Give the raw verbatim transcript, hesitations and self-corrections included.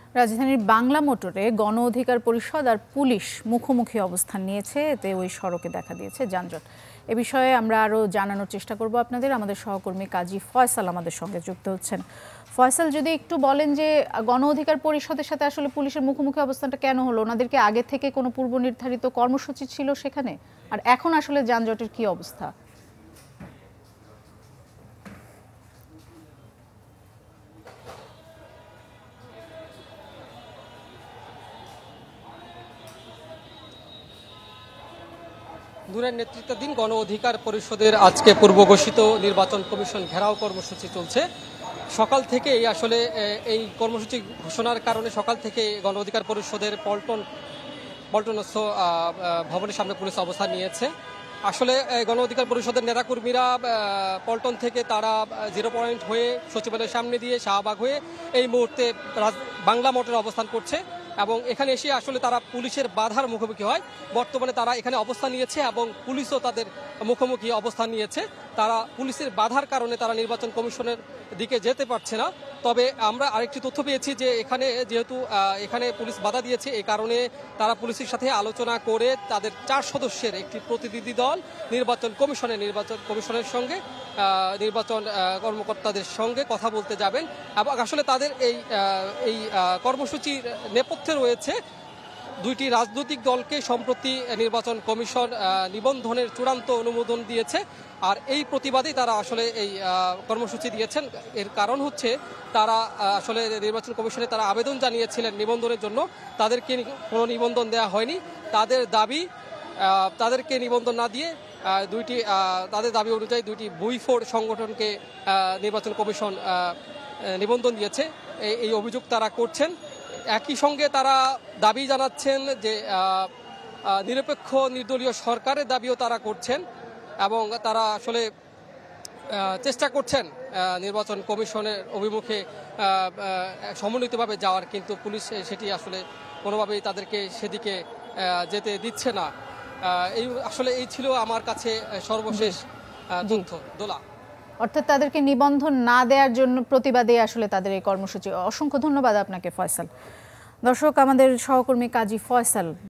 রাজধানীর বাংলা মোটরে গণ অধিকার পরিষদ আর পুলিশ মুখোমুখি অবস্থান নিয়েছে, এতে ওই সড়কে দেখা দিয়েছে যানজট। এ বিষয়ে আমরা আরও জানানোর চেষ্টা করব আপনাদের। আমাদের সহকর্মী কাজী ফয়সাল আমাদের সঙ্গে যুক্ত হচ্ছেন। ফয়সাল, যদি একটু বলেন যে গণ অধিকার পরিষদের সাথে আসলে পুলিশের মুখোমুখি অবস্থানটা কেন হলো? ওনাদেরকে আগে থেকে কোনো পূর্ব নির্ধারিত কর্মসূচি ছিল সেখানে? আর এখন আসলে যানজটের কি অবস্থা? দূরের নেতৃত্বাধীন গণ অধিকার পরিষদের আজকে পূর্ব ঘোষিত নির্বাচন কমিশন ঘেরাও কর্মসূচি চলছে। সকাল থেকে আসলে এই কর্মসূচি ঘোষণার কারণে সকাল থেকে গণ অধিকার পরিষদের পল্টন পল্টনস্থ ভবনের সামনে পুলিশ অবস্থান নিয়েছে। আসলে গণ অধিকার পরিষদের নেতাকর্মীরা পল্টন থেকে তারা জিরো পয়েন্ট হয়ে সচিবালয়ের সামনে দিয়ে শাহবাগ হয়ে এই মুহূর্তে বাংলা মোটরে অবস্থান করছে এবং এখানে এসে আসলে তারা পুলিশের বাধার মুখোমুখি হয়। বর্তমানে তারা এখানে অবস্থান নিয়েছে এবং পুলিশও তাদের মুখোমুখি অবস্থান নিয়েছে। তারা পুলিশের বাধার কারণে তারা নির্বাচন কমিশনের দিকে যেতে পারছে না। তবে আমরা আরেকটি তথ্য পেয়েছি যে এখানে যেহেতু এখানে পুলিশ বাধা দিয়েছে, এই কারণে তারা পুলিশের সাথে আলোচনা করে তাদের চার সদস্যের একটি প্রতিনিধি দল নির্বাচন কমিশনের নির্বাচন কমিশনের সঙ্গে নির্বাচন কর্মকর্তাদের সঙ্গে কথা বলতে যাবেন। এবং আসলে তাদের এই এই কর্মসূচির নেপথ্যে রয়েছে দুইটি রাজনৈতিক দলকে সম্প্রতি নির্বাচন কমিশন নিবন্ধনের চূড়ান্ত অনুমোদন দিয়েছে। আর এই প্রতিবাদেই তারা আসলে এই কর্মসূচি দিয়েছেন। এর কারণ হচ্ছে তারা আসলে নির্বাচন কমিশনে তারা আবেদন জানিয়েছিলেন নিবন্ধনের জন্য, তাদেরকে কোনো নিবন্ধন দেওয়া হয়নি। তাদের দাবি তাদেরকে নিবন্ধন না দিয়ে দুইটি তাদের দাবি অনুযায়ী দুইটি বুইফোর সংগঠনকে নির্বাচন কমিশন নিবন্ধন দিয়েছে, এই অভিযোগ তারা করছেন। একই সঙ্গে তারা দাবি জানাচ্ছেন যে নিরপেক্ষ নির্দলীয় সরকারের দাবিও তারা করছেন এবং তারা আসলে চেষ্টা করছেন নির্বাচন কমিশনের অভিমুখে সমন্বিতভাবে যাওয়ার, কিন্তু পুলিশ সেটি আসলে কোনোভাবেই তাদেরকে সেদিকে যেতে দিচ্ছে না। এই আসলে এই ছিল আমার কাছে সর্বশেষ তথ্য। দোলা, অর্থাৎ তাদেরকে নিবন্ধন না দেওয়ার জন্য প্রতিবাদে আসলে তাদের এই কর্মসূচি। অসংখ্য ধন্যবাদ আপনাকে ফয়সাল। দর্শক, আমাদের সহকর্মী কাজী ফয়সাল